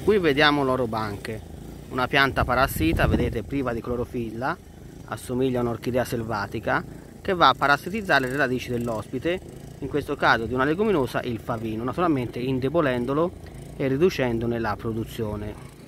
Qui vediamo l'orobanche, una pianta parassita, vedete, priva di clorofilla, assomiglia a un'orchidea selvatica che va a parassitizzare le radici dell'ospite, in questo caso di una leguminosa, il favino, naturalmente indebolendolo e riducendone la produzione.